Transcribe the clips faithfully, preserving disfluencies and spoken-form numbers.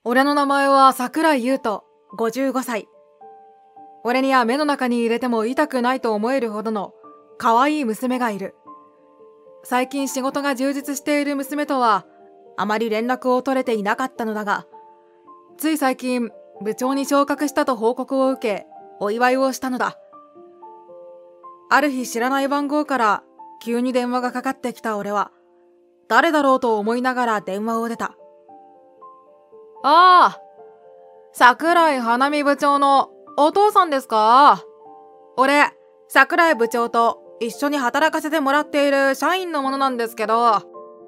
俺の名前は桜井優斗、ごじゅうごさい。俺には目の中に入れても痛くないと思えるほどの可愛い娘がいる。最近仕事が充実している娘とはあまり連絡を取れていなかったのだが、つい最近部長に昇格したと報告を受け、お祝いをしたのだ。ある日知らない番号から急に電話がかかってきた俺は、誰だろうと思いながら電話を出た。ああ、桜井花見部長のお父さんですか？俺、桜井部長と一緒に働かせてもらっている社員のものなんですけど、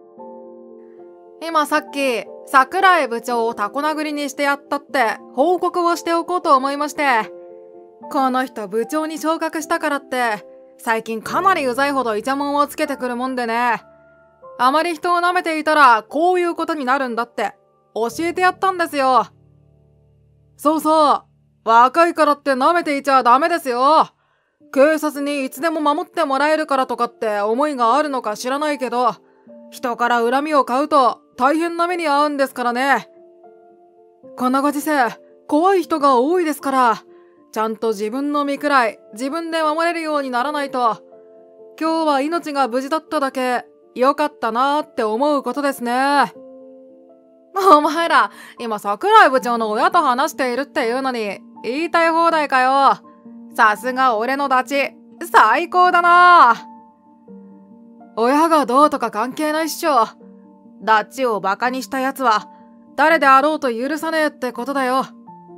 今さっき桜井部長をタコ殴りにしてやったって報告をしておこうと思いまして、この人部長に昇格したからって最近かなりうざいほどイチャモンをつけてくるもんでね、あまり人を舐めていたらこういうことになるんだって教えてやったんですよ。そうそう、若いからって舐めていちゃダメですよ。警察にいつでも守ってもらえるからとかって思いがあるのか知らないけど、人から恨みを買うと大変な目に遭うんですからね。このご時世、怖い人が多いですから、ちゃんと自分の身くらい自分で守れるようにならないと。今日は命が無事だっただけ良かったなーって思うことですね。お前ら、今桜井部長の親と話しているっていうのに、言いたい放題かよ。さすが俺のダチ、最高だな。親がどうとか関係ないっしょ。ダチをバカにした奴は、誰であろうと許さねえってことだよ。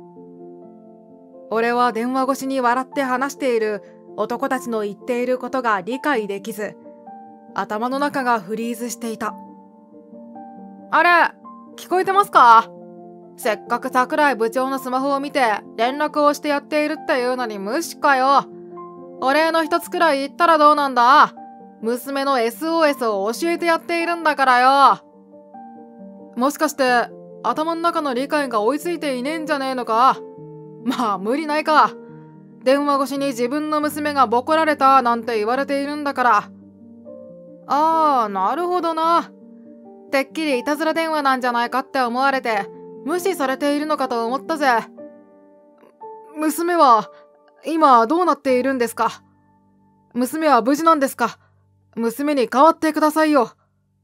俺は電話越しに笑って話している男たちの言っていることが理解できず、頭の中がフリーズしていた。あれ、聞こえてますか？せっかく桜井部長のスマホを見て連絡をしてやっているっていうのに無視かよ。お礼の一つくらい言ったらどうなんだ？娘の エスオーエス を教えてやっているんだからよ。もしかして頭の中の理解が追いついていねえんじゃねえのか？まあ無理ないか。電話越しに自分の娘がボコられたなんて言われているんだから。ああ、なるほどな。てっきりいたずら電話なんじゃないかって思われて無視されているのかと思ったぜ。娘は今どうなっているんですか？娘は無事なんですか？娘に代わってくださいよ。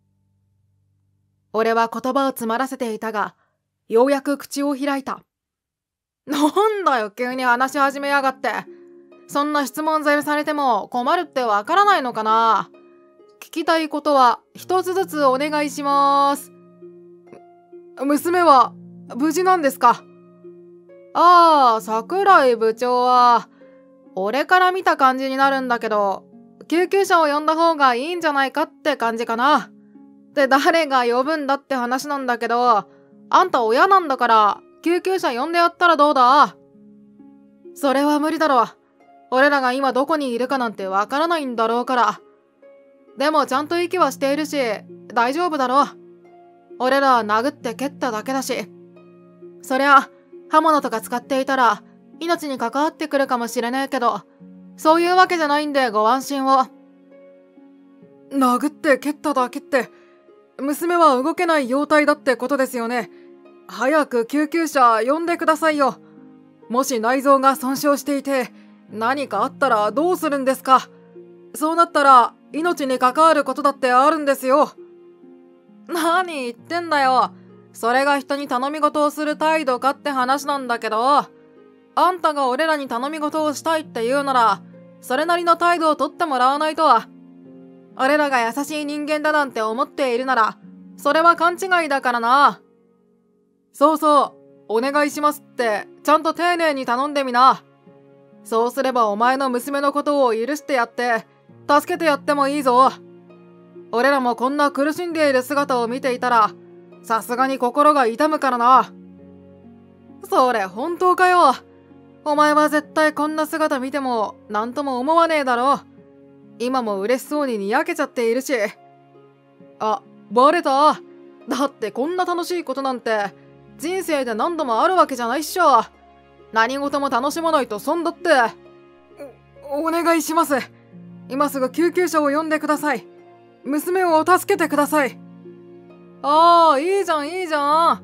俺は言葉を詰まらせていたが、ようやく口を開いた。なんだよ、急に話し始めやがって。そんな質問されされても困るってわからないのかな？聞きたいことは一つずつお願いします。娘は無事なんですか？ああ、桜井部長は、俺から見た感じになるんだけど、救急車を呼んだ方がいいんじゃないかって感じかな。で、誰が呼ぶんだって話なんだけど、あんた親なんだから、救急車呼んでやったらどうだ？それは無理だろ。俺らが今どこにいるかなんてわからないんだろうから。でもちゃんと息はしているし、大丈夫だろう。俺らは殴って蹴っただけだし。そりゃ、刃物とか使っていたら、命に関わってくるかもしれねえけど、そういうわけじゃないんでご安心を。殴って蹴っただけって、娘は動けない容態だってことですよね。早く救急車呼んでくださいよ。もし内臓が損傷していて、何かあったらどうするんですか？そうなったら、命に関わることだってあるんですよ。何言ってんだよ。それが人に頼み事をする態度かって話なんだけど、あんたが俺らに頼み事をしたいって言うなら、それなりの態度をとってもらわないと。俺らが優しい人間だなんて思っているなら、それは勘違いだからな。そうそう、お願いしますって、ちゃんと丁寧に頼んでみな。そうすればお前の娘のことを許してやって、助けてやってもいいぞ。俺らもこんな苦しんでいる姿を見ていたら、さすがに心が痛むからな。それ本当かよ。お前は絶対こんな姿見ても何とも思わねえだろ。今も嬉しそうににやけちゃっているし。あ、バレた？だってこんな楽しいことなんて人生で何度もあるわけじゃないっしょ。何事も楽しまないと損だって。お、お願いします。今すぐ救急車を呼んでください。娘を助けてください。ああ、いいじゃんいいじゃん。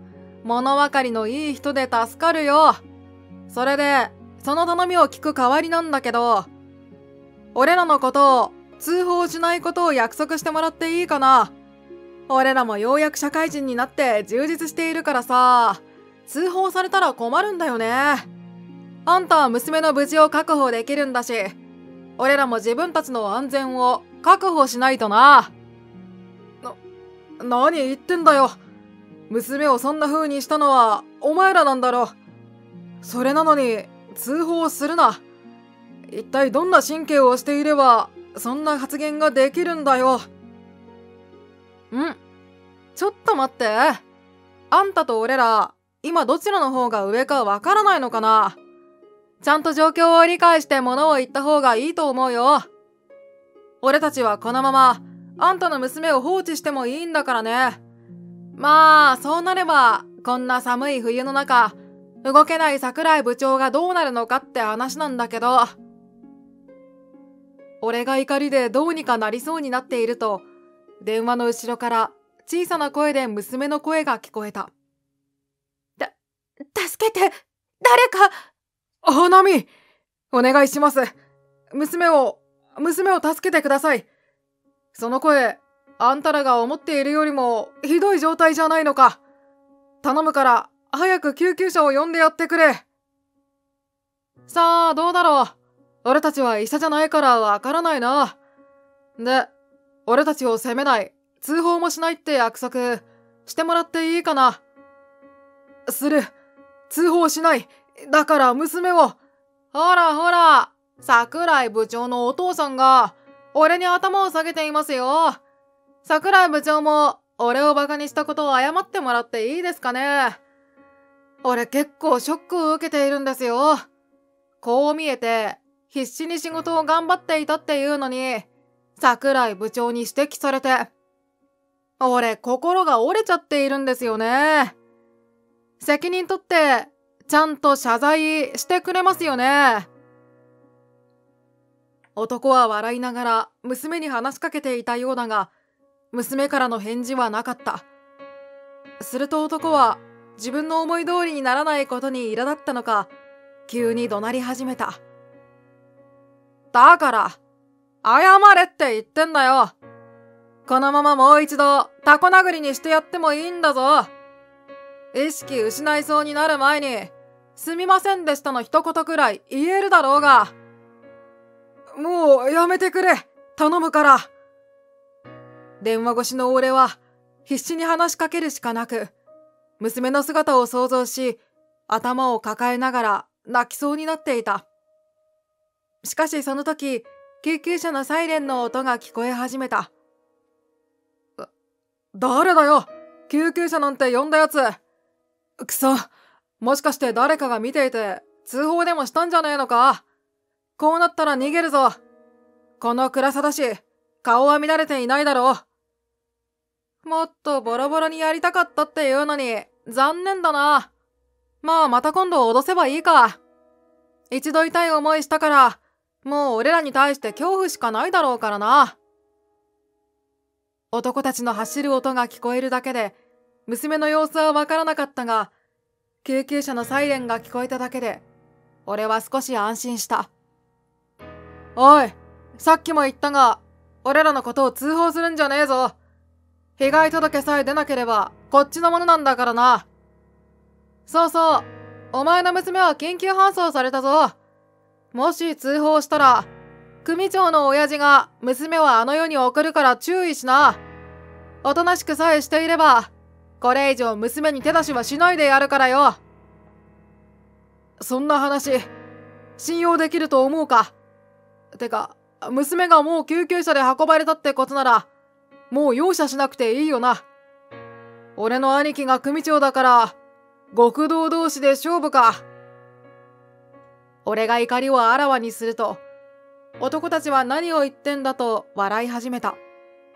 物分かりのいい人で助かるよ。それで、その頼みを聞く代わりなんだけど、俺らのことを通報しないことを約束してもらっていいかな。俺らもようやく社会人になって充実しているからさ、通報されたら困るんだよね。あんたは娘の無事を確保できるんだし、俺らも自分たちの安全を確保しないとな。な、何言ってんだよ。娘をそんな風にしたのはお前らなんだろ。それなのに通報するな。一体どんな神経をしていればそんな発言ができるんだよ。ん？ちょっと待って。あんたと俺ら、今どちらの方が上かわからないのかな。ちゃんと状況を理解して物を言った方がいいと思うよ。俺たちはこのままあんたの娘を放置してもいいんだからね。まあそうなればこんな寒い冬の中動けない桜井部長がどうなるのかって話なんだけど。俺が怒りでどうにかなりそうになっていると、電話の後ろから小さな声で娘の声が聞こえた。た、助けて、誰か。花見、お願いします。娘を、娘を助けてください。その声、あんたらが思っているよりもひどい状態じゃないのか。頼むから早く救急車を呼んでやってくれ。さあ、どうだろう。俺たちは医者じゃないからわからないな。で、俺たちを責めない、通報もしないって約束してもらっていいかな。する。通報しない。だから娘を。ほらほら、桜井部長のお父さんが俺に頭を下げていますよ。桜井部長も俺をバカにしたことを謝ってもらっていいですかね。俺結構ショックを受けているんですよ。こう見えて必死に仕事を頑張っていたっていうのに、桜井部長に指摘されて、俺心が折れちゃっているんですよね。責任取ってちゃんと謝罪してくれますよね。男は笑いながら娘に話しかけていたようだが、娘からの返事はなかった。すると男は自分の思い通りにならないことに苛立ったのか、急に怒鳴り始めた。だから、謝れって言ってんだよ。このままもう一度タコ殴りにしてやってもいいんだぞ。意識失いそうになる前に、すみませんでしたの一言くらい言えるだろうが。もうやめてくれ、頼むから。電話越しの俺は必死に話しかけるしかなく、娘の姿を想像し、頭を抱えながら泣きそうになっていた。しかしその時、救急車のサイレンの音が聞こえ始めた。誰だよ、救急車なんて呼んだやつ。くそ、もしかして誰かが見ていて通報でもしたんじゃねえのか。こうなったら逃げるぞ。この暗さだし、顔は乱れていないだろう。もっとボロボロにやりたかったっていうのに、残念だな。まあまた今度脅せばいいか。一度痛い思いしたから、もう俺らに対して恐怖しかないだろうからな。男たちの走る音が聞こえるだけで、娘の様子はわからなかったが、救急車のサイレンが聞こえただけで、俺は少し安心した。おい、さっきも言ったが、俺らのことを通報するんじゃねえぞ。被害届さえ出なければ、こっちのものなんだからな。そうそう、お前の娘は緊急搬送されたぞ。もし通報したら、組長の親父が娘をあの世に送るから注意しな。おとなしくさえしていれば、これ以上娘に手出しはしないでやるからよ。そんな話、信用できると思うか。てか、娘がもう救急車で運ばれたってことなら、もう容赦しなくていいよな。俺の兄貴が組長だから、極道同士で勝負か。俺が怒りをあらわにすると、男たちは何を言ってんだと笑い始めた。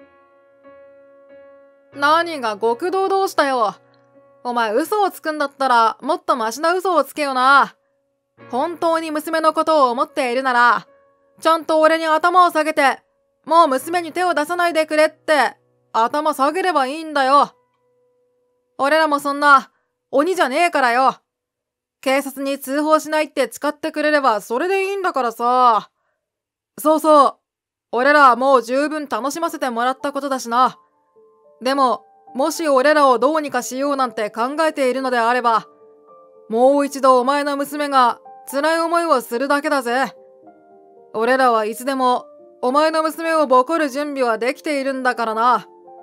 何が極道同士だよ。お前嘘をつくんだったらもっとマシな嘘をつけよな。本当に娘のことを思っているなら、ちゃんと俺に頭を下げて、もう娘に手を出さないでくれって頭下げればいいんだよ。俺らもそんな鬼じゃねえからよ。警察に通報しないって誓ってくれればそれでいいんだからさ。そうそう。俺らはもう十分楽しませてもらったことだしな。でも、もし俺らをどうにかしようなんて考えているのであれば、もう一度お前の娘が辛い思いをするだけだぜ。俺らはいつでもお前の娘をボコる準備はできているんだからな。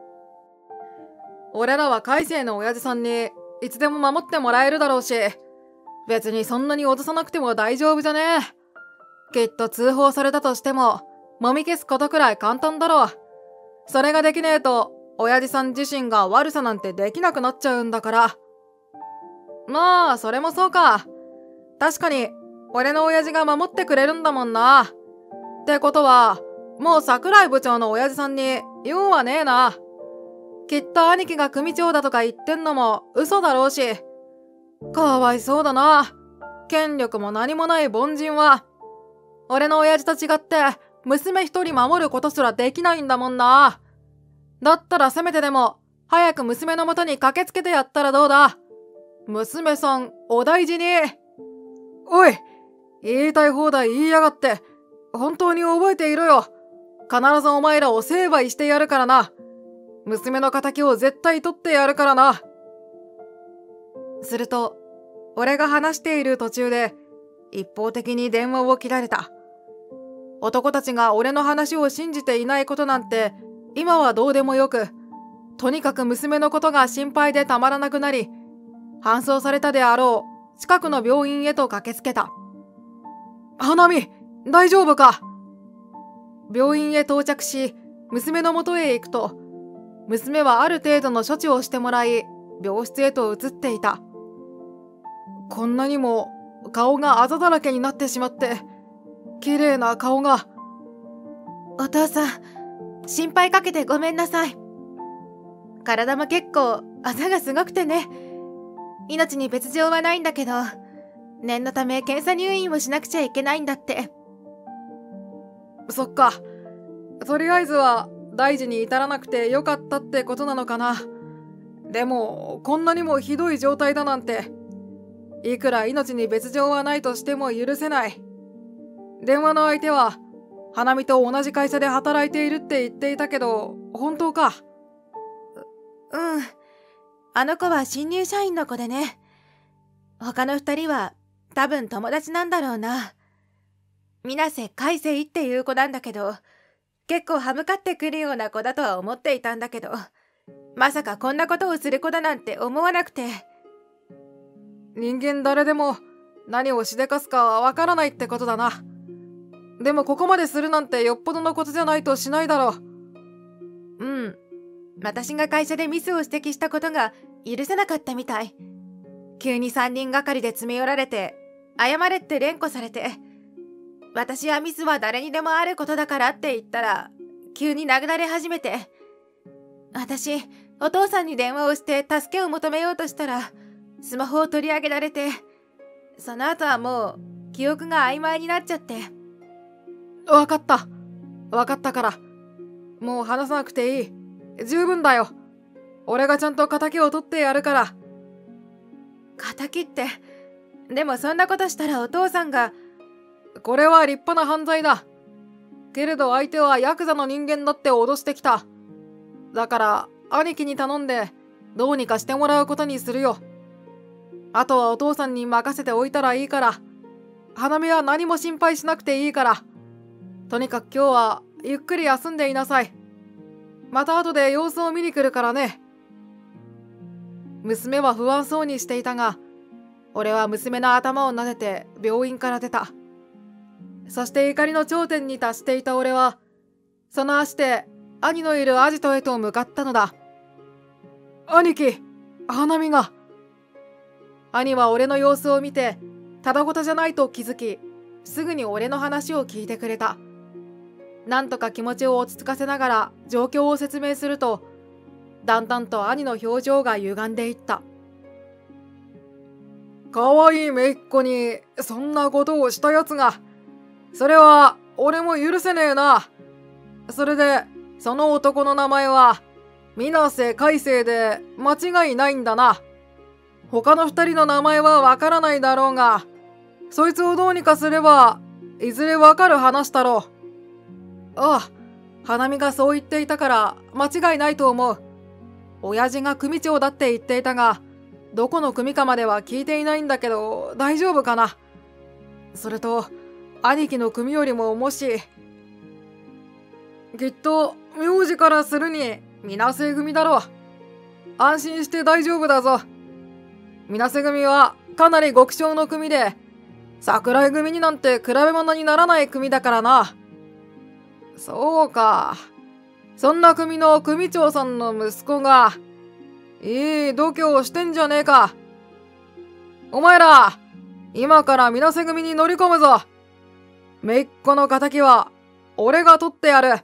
俺らは海星の親父さんにいつでも守ってもらえるだろうし、別にそんなに脅さなくても大丈夫じゃねえ。きっと通報されたとしても、もみ消すことくらい簡単だろう。それができねえと、親父さん自身が悪さなんてできなくなっちゃうんだから。まあ、それもそうか。確かに、俺の親父が守ってくれるんだもんな。ってことは、もう桜井部長の親父さんに用はねえな。きっと兄貴が組長だとか言ってんのも嘘だろうし。かわいそうだな。権力も何もない凡人は。俺の親父と違って、娘一人守ることすらできないんだもんな。だったらせめてでも、早く娘のもとに駆けつけてやったらどうだ。娘さん、お大事に。おい、言いたい放題言いやがって。本当に覚えていろよ。必ずお前らを成敗してやるからな。娘の仇を絶対取ってやるからな。すると、俺が話している途中で、一方的に電話を切られた。男たちが俺の話を信じていないことなんて、今はどうでもよく、とにかく娘のことが心配でたまらなくなり、搬送されたであろう近くの病院へと駆けつけた。花見、大丈夫か？病院へ到着し、娘の元へ行くと、娘はある程度の処置をしてもらい、病室へと移っていた。こんなにも顔があざだらけになってしまって、綺麗な顔が。 お父さん、心配かけてごめんなさい。体も結構あざがすごくてね。命に別状はないんだけど、念のため検査入院をしなくちゃいけないんだって。 そっか。とりあえずは大事に至らなくてよかったってことなのかな。でも、こんなにもひどい状態だなんて、いくら命に別状はないとしても許せない。電話の相手は、花見と同じ会社で働いているって言っていたけど、本当か？ う、うん。あの子は新入社員の子でね。他の二人は多分友達なんだろうな。水瀬海星っていう子なんだけど、結構歯向かってくるような子だとは思っていたんだけど、まさかこんなことをする子だなんて思わなくて。 人間誰でも何をしでかすかはわからないってことだな。でもここまでするなんてよっぽどのことじゃないとしないだろう。 うん。私が会社でミスを指摘したことが許せなかったみたい。急に三人がかりで詰め寄られて、謝れって連呼されて、私はミスは誰にでもあることだからって言ったら、急に殴られ始めて。私、お父さんに電話をして助けを求めようとしたら、スマホを取り上げられて、その後はもう記憶が曖昧になっちゃって。 わかった。わかったから。もう話さなくていい。十分だよ。俺がちゃんと仇を取ってやるから。 仇って、でもそんなことしたらお父さんが。 これは立派な犯罪だ。けれど相手はヤクザの人間だって脅してきた。だから兄貴に頼んでどうにかしてもらうことにするよ。あとはお父さんに任せておいたらいいから。花見は何も心配しなくていいから。とにかく今日はゆっくり休んでいなさい。また後で様子を見に来るからね。娘は不安そうにしていたが、俺は娘の頭を撫でて病院から出た。そして怒りの頂点に達していた俺は、その足で兄のいるアジトへと向かったのだ。兄貴、花見が。兄は俺の様子を見て、ただごとじゃないと気づき、すぐに俺の話を聞いてくれた。なんとか気持ちを落ち着かせながら状況を説明すると、だんだんと兄の表情が歪んでいった。かわいい姪っ子にそんなことをしたやつが、それは俺も許せねえな。それでその男の名前は水瀬海星で間違いないんだな。 他の二人の名前はわからないだろうが、そいつをどうにかすればいずれわかる話だろう。ああ、花見がそう言っていたから間違いないと思う。親父が組長だって言っていたが、どこの組かまでは聞いていないんだけど大丈夫かな。それと兄貴の組よりももし、きっと名字からするに水瀬組だろう。安心して大丈夫だぞ。水瀬組はかなり極小の組で、桜井組になんて比べ物にならない組だからな。そうか。そんな組の組長さんの息子が、いい度胸をしてんじゃねえか。お前ら、今から水瀬組に乗り込むぞ。めいっ子の仇は、俺が取ってやる。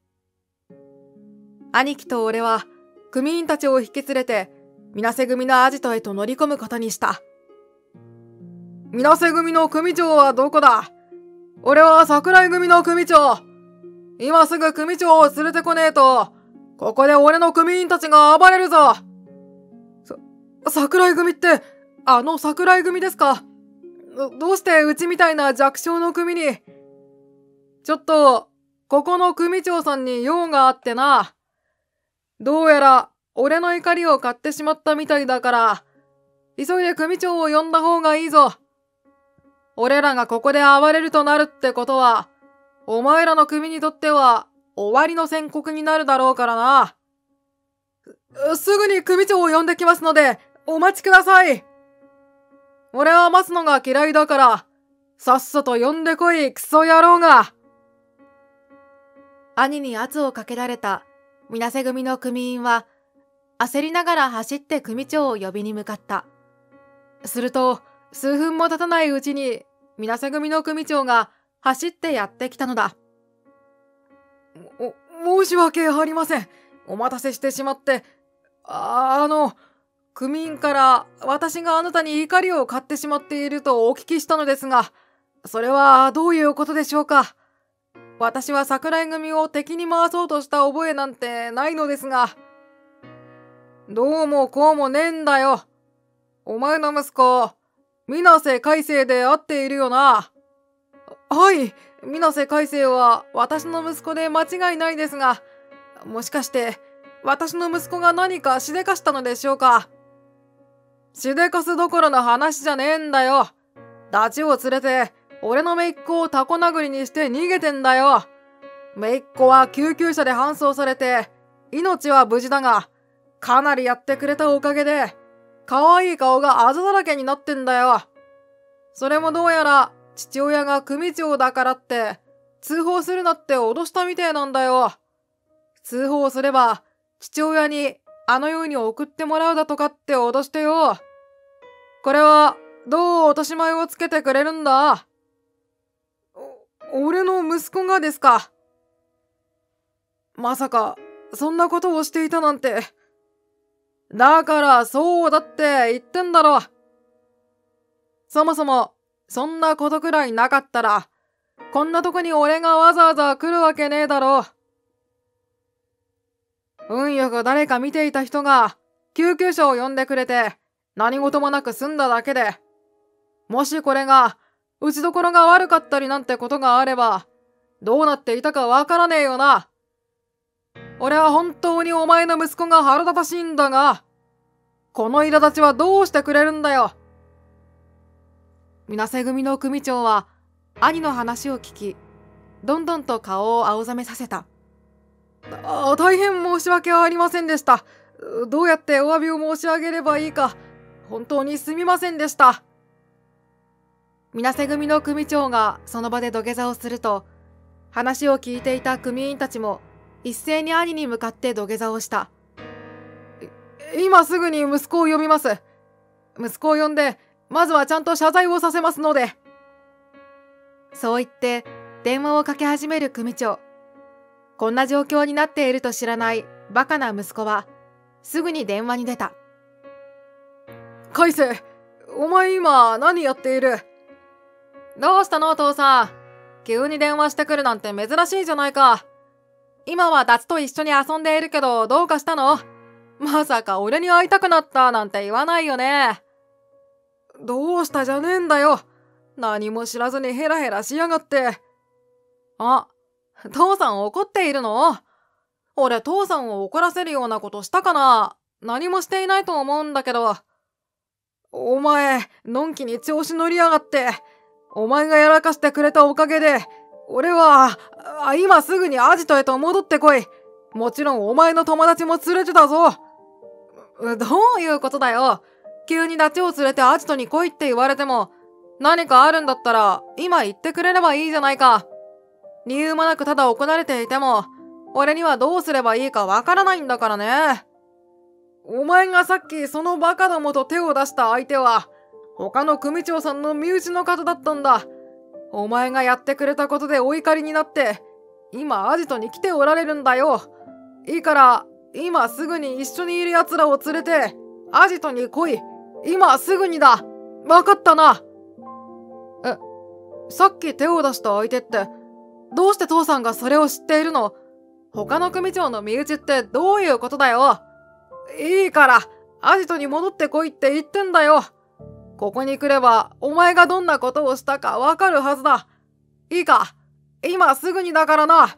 兄貴と俺は、組員たちを引き連れて、水瀬組のアジトへと乗り込むことにした。水瀬組の組長はどこだ？俺は桜井組の組長。今すぐ組長を連れてこねえと、ここで俺の組員たちが暴れるぞ。さ、桜井組って、あの桜井組ですか？ど、どうしてうちみたいな弱小の組に。ちょっと、ここの組長さんに用があってな。どうやら、俺の怒りを買ってしまったみたいだから、急いで組長を呼んだ方がいいぞ。俺らがここで暴れるとなるってことは、お前らの組にとっては終わりの宣告になるだろうからな。す、すぐに組長を呼んできますので、お待ちください。俺は待つのが嫌いだから、さっさと呼んでこい、クソ野郎が。 兄に圧をかけられた水瀬組の組員は、焦りながら走って組長を呼びに向かった。すると、数分も経たないうちに、水瀬組の組長が走ってやってきたのだ。 お、申し訳ありません。お待たせしてしまって。あ、あの、組員から私があなたに怒りを買ってしまっているとお聞きしたのですが、それはどういうことでしょうか。私は桜井組を敵に回そうとした覚えなんてないのですが。どうもこうもねえんだよ。お前の息子、水瀬海星で会っているよな。はい、水瀬海星は私の息子で間違いないですが、もしかして私の息子が何かしでかしたのでしょうか。しでかすどころの話じゃねえんだよ。ダチを連れて俺の姪っ子をタコ殴りにして逃げてんだよ。姪っ子は救急車で搬送されて、命は無事だが、かなりやってくれたおかげで、可愛い顔があざだらけになってんだよ。それもどうやら父親が組長だからって、通報するなって脅したみてえなんだよ。通報すれば、父親にあの世に送ってもらうだとかって脅してよ。これは、どう落とし前をつけてくれるんだ？お、俺の息子がですか？まさか、そんなことをしていたなんて。だからそうだって言ってんだろ。そもそも、そんなことくらいなかったら、こんなとこに俺がわざわざ来るわけねえだろう。運よく誰か見ていた人が、救急車を呼んでくれて、何事もなく済んだだけで、もしこれが、打ちどころが悪かったりなんてことがあれば、どうなっていたかわからねえよな。俺は本当にお前の息子が腹立たしいんだが、この苛立ちはどうしてくれるんだよ。水瀬組の組長は、兄の話を聞き、どんどんと顔を青ざめさせた。あ、大変申し訳ありませんでした。どうやってお詫びを申し上げればいいか、本当にすみませんでした。水瀬組の組長がその場で土下座をすると、話を聞いていた組員たちも一斉に兄に向かって土下座をした。今すぐに息子を呼びます。息子を呼んで、まずはちゃんと謝罪をさせますので。そう言って電話をかけ始める組長。こんな状況になっていると知らないバカな息子はすぐに電話に出た。海星、お前今何やっている？どうしたのお父さん。急に電話してくるなんて珍しいじゃないか。今はダチと一緒に遊んでいるけどどうかしたの？まさか俺に会いたくなったなんて言わないよね。 どうしたじゃねえんだよ。何も知らずにヘラヘラしやがって。あ、父さん怒っているの？俺父さんを怒らせるようなことしたかな？何もしていないと思うんだけど。お前、のんきに調子乗りやがって。お前がやらかしてくれたおかげで、俺は、あ今すぐにアジトへと戻ってこい。もちろんお前の友達も連れてたぞ。どういうことだよ。急にダチを連れてアジトに来いって言われても、何かあるんだったら今言ってくれればいいじゃないか。理由もなくただ怒られていても、俺にはどうすればいいかわからないんだからね。お前がさっきそのバカどもと手を出した相手は、他の組長さんの身内の方だったんだ。お前がやってくれたことでお怒りになって、今アジトに来ておられるんだよ。いいから、今すぐに一緒にいる奴らを連れて、アジトに来い。今すぐにだ。わかったな。え、さっき手を出した相手って、どうして父さんがそれを知っているの？他の組長の身内ってどういうことだよ。いいから、アジトに戻ってこいって言ってんだよ。ここに来れば、お前がどんなことをしたかわかるはずだ。いいか、今すぐにだからな。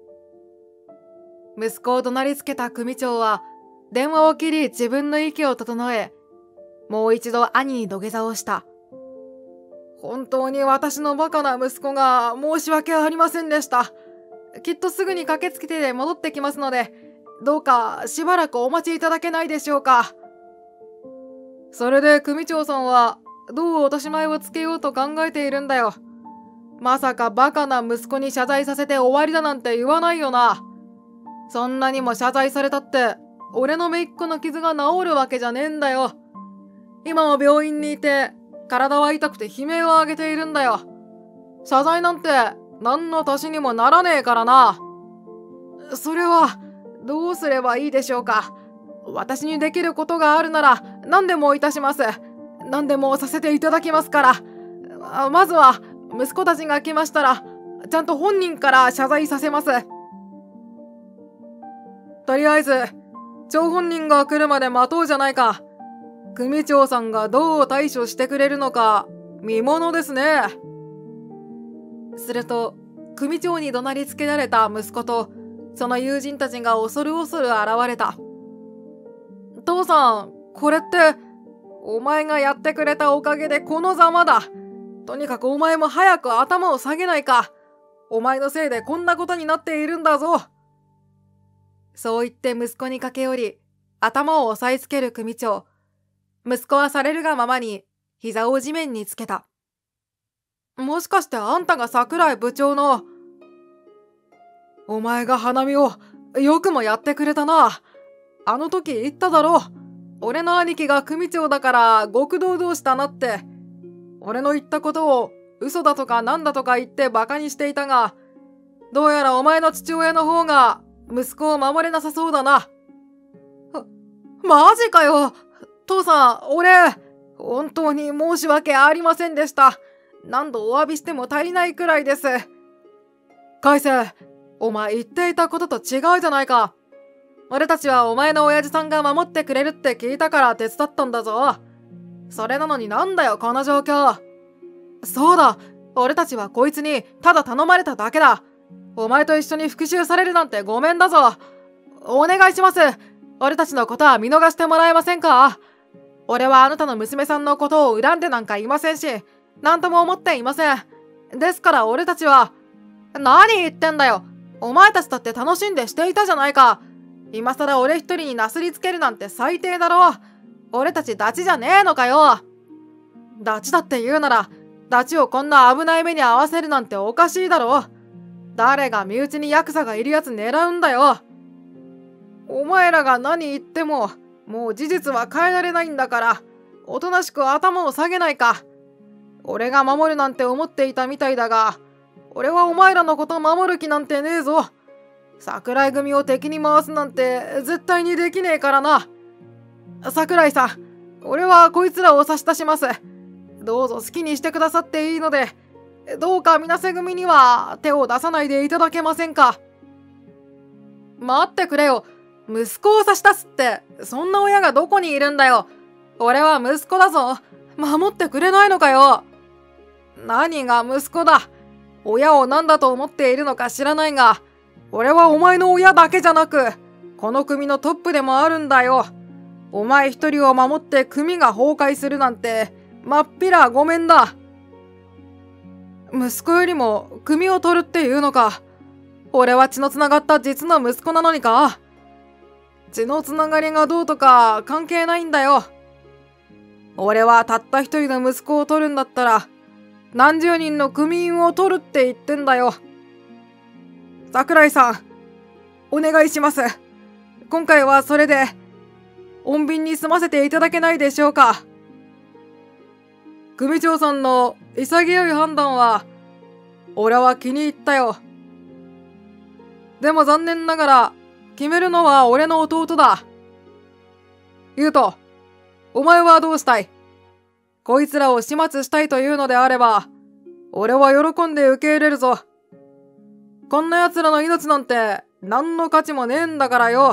息子を怒鳴りつけた組長は、電話を切り自分の息を整え、もう一度兄に土下座をした。本当に私のバカな息子が申し訳ありませんでした。きっとすぐに駆けつけて戻ってきますので、どうかしばらくお待ちいただけないでしょうか。それで組長さんはどう落とし前をつけようと考えているんだよ。まさかバカな息子に謝罪させて終わりだなんて言わないよな。そんなにも謝罪されたって俺の姪っ子の傷が治るわけじゃねえんだよ。今も病院にいて体は痛くて悲鳴を上げているんだよ。謝罪なんて何の足しにもならねえからな。それはどうすればいいでしょうか。私にできることがあるなら何でもいたします。何でもさせていただきますから。まずは息子たちが来ましたらちゃんと本人から謝罪させます。とりあえず張本人が来るまで待とうじゃないか。組長さんがどう対処してくれるのか見ものですね。すると組長に怒鳴りつけられた息子とその友人たちが恐る恐る現れた。父さん、これってお前がやってくれたおかげでこのざまだ。とにかくお前も早く頭を下げないか。お前のせいでこんなことになっているんだぞ。そう言って息子に駆け寄り頭を押さえつける組長。息子はされるがままに膝を地面につけた。もしかしてあんたが桜井部長の…お前が花見をよくもやってくれたな。あの時言っただろ。俺の兄貴が組長だから極道同士だなって。俺の言ったことを嘘だとかなんだとか言ってバカにしていたが、どうやらお前の父親の方が息子を守れなさそうだな。マジかよ。父さん、俺、本当に申し訳ありませんでした。何度お詫びしても足りないくらいです。海星、お前言っていたことと違うじゃないか。俺たちはお前の親父さんが守ってくれるって聞いたから手伝ったんだぞ。それなのになんだよこの状況。そうだ、俺たちはこいつにただ頼まれただけだ。お前と一緒に復讐されるなんてごめんだぞ。お願いします。俺たちのことは見逃してもらえませんか。俺はあなたの娘さんのことを恨んでなんかいませんし、何とも思っていません。ですから俺たちは…何言ってんだよ。お前たちだって楽しんでしていたじゃないか。今さら俺一人になすりつけるなんて最低だろ。俺たちダチじゃねえのかよ。ダチだって言うなら、ダチをこんな危ない目に遭わせるなんておかしいだろ。誰が身内にヤクザがいるやつ狙うんだよ。お前らが何言っても、もう事実は変えられないんだから、おとなしく頭を下げないか。俺が守るなんて思っていたみたいだが、俺はお前らのこと守る気なんてねえぞ。桜井組を敵に回すなんて絶対にできねえからな。桜井さん、俺はこいつらを差し出します。どうぞ好きにしてくださっていいので、どうか水瀬組には手を出さないでいただけませんか。待ってくれよ。息子を差し出すって、そんな親がどこにいるんだよ。俺は息子だぞ。 守ってくれないのかよ。何が息子だ。親を何だと思っているのか知らないが、俺はお前の親だけじゃなく、この組のトップでもあるんだよ。お前一人を守って組が崩壊するなんて、まっぴらごめんだ。息子よりも組を取るっていうのか。俺は血のつながった実の息子なのにか。血のつながりがどうとか関係ないんだよ。俺はたった一人の息子を取るんだったら、何十人の組員を取るって言ってんだよ。桜井さん、お願いします。今回はそれで、穏便に済ませていただけないでしょうか。組長さんの潔い判断は、俺は気に入ったよ。でも残念ながら、決めるのは俺の弟だ。優斗、お前はどうしたい？こいつらを始末したいというのであれば、俺は喜んで受け入れるぞ。こんな奴らの命なんて何の価値もねえんだからよ。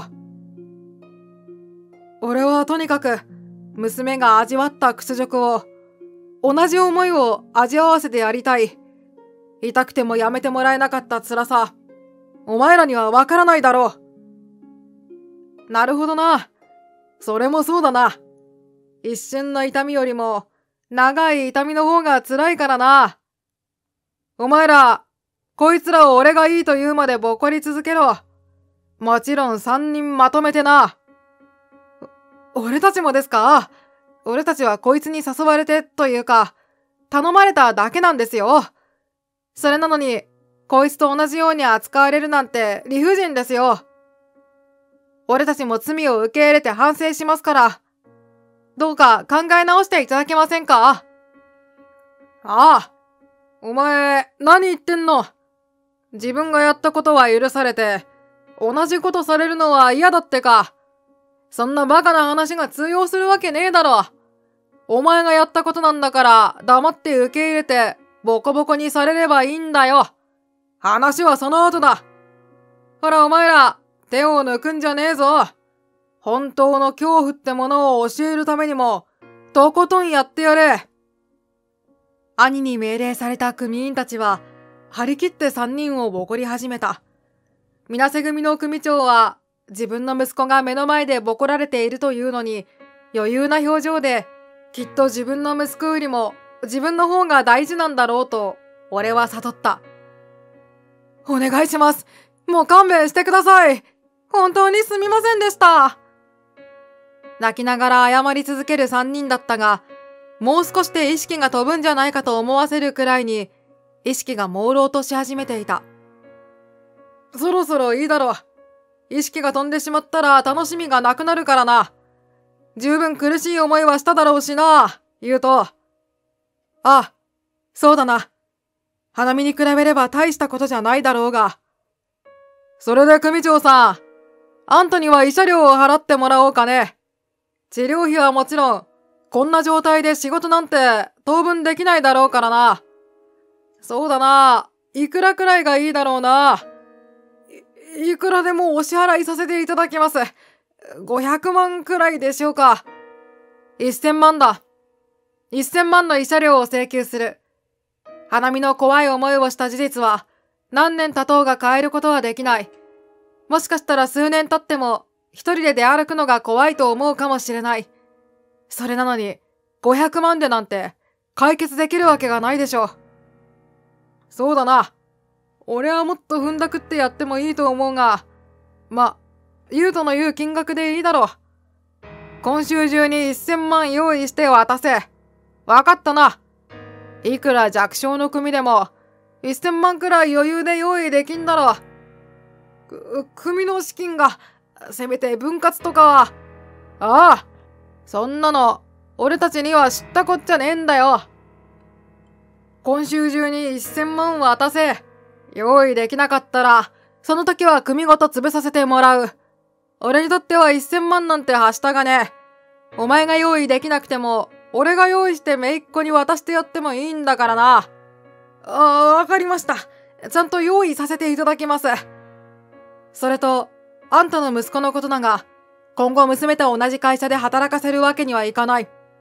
俺はとにかく娘が味わった屈辱を、同じ思いを味わわせてやりたい。痛くてもやめてもらえなかった辛さ、お前らにはわからないだろう。なるほどな。それもそうだな。一瞬の痛みよりも長い痛みの方が辛いからな。お前ら、こいつらを俺がいいと言うまでボコり続けろ。もちろん三人まとめてな。俺たちもですか？俺たちはこいつに誘われてというか、頼まれただけなんですよ。それなのに、こいつと同じように扱われるなんて理不尽ですよ。俺たちも罪を受け入れて反省しますから、どうか考え直していただけませんか？ああ、お前、何言ってんの？自分がやったことは許されて、同じことされるのは嫌だってか。そんなバカな話が通用するわけねえだろ。お前がやったことなんだから黙って受け入れてボコボコにされればいいんだよ。話はその後だ。ほらお前ら、手を抜くんじゃねえぞ。本当の恐怖ってものを教えるためにも、とことんやってやれ。兄に命令された組員たちは、張り切って三人をボコり始めた。水瀬組の組長は、自分の息子が目の前でボコられているというのに、余裕な表情で、きっと自分の息子よりも自分の方が大事なんだろうと、俺は悟った。お願いします。もう勘弁してください。本当にすみませんでした。泣きながら謝り続ける三人だったが、もう少しで意識が飛ぶんじゃないかと思わせるくらいに、意識が朦朧とし始めていた。そろそろいいだろう。意識が飛んでしまったら楽しみがなくなるからな。十分苦しい思いはしただろうしな、言うと。ああ、そうだな。花見に比べれば大したことじゃないだろうが。それで組長さん、あんたには慰謝料を払ってもらおうかね。治療費はもちろん、こんな状態で仕事なんて当分できないだろうからな。そうだな、いくらくらいがいいだろうな。い、いくらでもお支払いさせていただきます。ごひゃくまんくらいでしょうか。せんまんだ。せんまんの慰謝料を請求する。花見の怖い思いをした事実は、何年経とうが変えることはできない。もしかしたら数年経っても、一人で出歩くのが怖いと思うかもしれない。それなのに、ごひゃくまんでなんて、解決できるわけがないでしょう。そうだな。俺はもっと踏んだくってやってもいいと思うが、ま、優斗の言う金額でいいだろう。今週中にせんまん用意して渡せ。わかったな。いくら弱小の組でも、せんまんくらい余裕で用意できんだろう。く、組の資金が、せめて分割とかは。ああ、そんなの、俺たちには知ったこっちゃねえんだよ。今週中にせんまん渡せ。用意できなかったら、その時は組ごと潰させてもらう。俺にとってはせんまんなんてはしたがね。お前が用意できなくても、俺が用意して姪っ子に渡してやってもいいんだからな。ああ、わかりました。ちゃんと用意させていただきます。それと、あんたの息子のことだが、今後娘と同じ会社で働かせるわけにはいかない。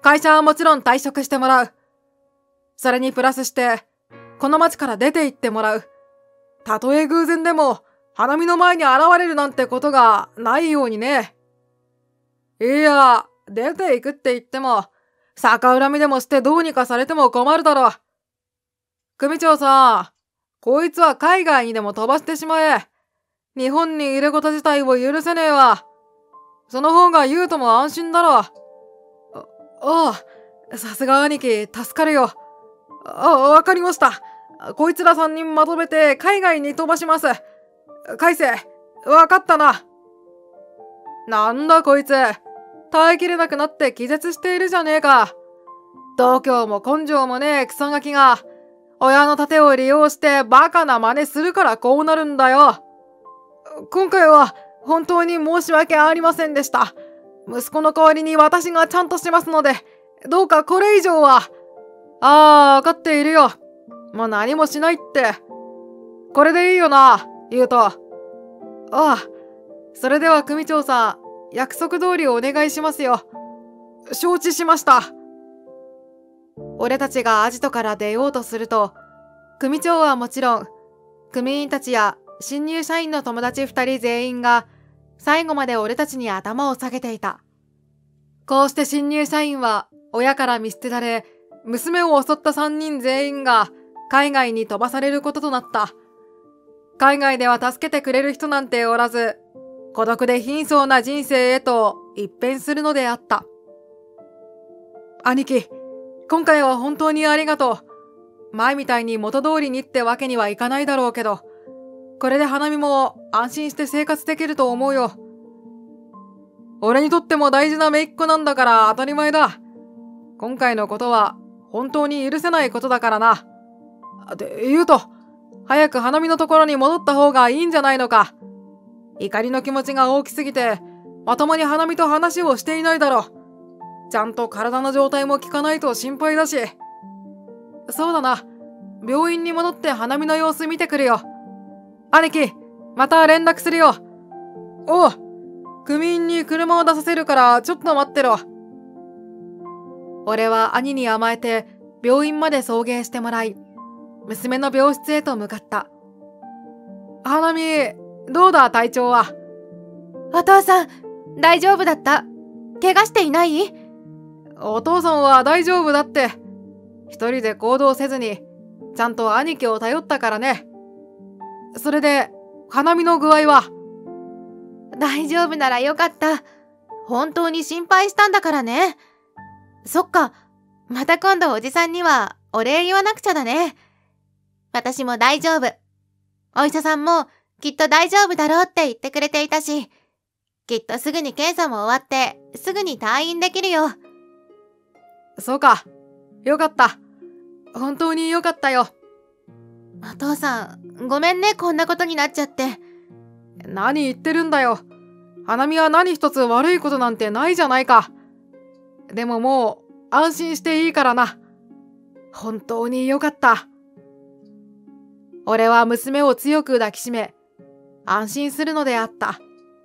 会社はもちろん退職してもらう。それにプラスして、この町から出て行ってもらう。たとえ偶然でも、花見の前に現れるなんてことがないようにね。いや、出て行くって言っても、逆恨みでもしてどうにかされても困るだろう。組長さん、こいつは海外にでも飛ばしてしまえ。日本にいること自体を許せねえわ。その方が言うとも安心だろ。あ、ああ、さすが兄貴、助かるよ。あ、わかりました。こいつら三人まとめて海外に飛ばします。海星、わかったな。なんだこいつ、耐えきれなくなって気絶しているじゃねえか。度胸も根性もねえクソガキが、親の盾を利用してバカな真似するからこうなるんだよ。今回は本当に申し訳ありませんでした。息子の代わりに私がちゃんとしますので、どうかこれ以上は。ああ、わかっているよ。もう何もしないって。これでいいよな、言うと。ああ、それでは組長さん、約束通りお願いしますよ。承知しました。俺たちがアジトから出ようとすると、組長はもちろん、組員たちや新入社員の友達二人全員が、最後まで俺たちに頭を下げていた。こうして新入社員は、親から見捨てられ、娘を襲った三人全員が、海外に飛ばされることとなった。海外では助けてくれる人なんておらず、孤独で貧相な人生へと一変するのであった。兄貴、今回は本当にありがとう。前みたいに元通りにってわけにはいかないだろうけど、これで花見も安心して生活できると思うよ。俺にとっても大事な姪っ子なんだから当たり前だ。今回のことは本当に許せないことだからな。って言うと、早く花見のところに戻った方がいいんじゃないのか。怒りの気持ちが大きすぎて、まともに花見と話をしていないだろう。ちゃんと体の状態も聞かないと心配だし。そうだな。病院に戻って花見の様子見てくるよ。兄貴、また連絡するよ。おう、組員に車を出させるからちょっと待ってろ。俺は兄に甘えて病院まで送迎してもらい、娘の病室へと向かった。花見、どうだ体調は。 お父さん、大丈夫だった？怪我していない？ お父さんは大丈夫だって。一人で行動せずに、ちゃんと兄貴を頼ったからね。それで、花見の具合は？ 大丈夫ならよかった。本当に心配したんだからね。そっか、また今度おじさんにはお礼言わなくちゃだね。私も大丈夫。お医者さんもきっと大丈夫だろうって言ってくれていたし、きっとすぐに検査も終わってすぐに退院できるよ。 そうか。よかった。本当によかったよ。 お父さん、ごめんね、こんなことになっちゃって。 何言ってるんだよ。花見は何一つ悪いことなんてないじゃないか。でももう安心していいからな。本当によかった。俺は娘を強く抱きしめ、安心するのであった。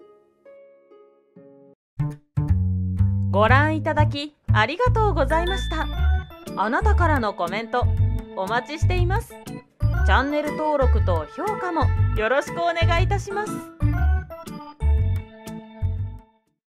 ご覧いただきありがとうございました。あなたからのコメントお待ちしています。チャンネル登録と評価もよろしくお願いいたします。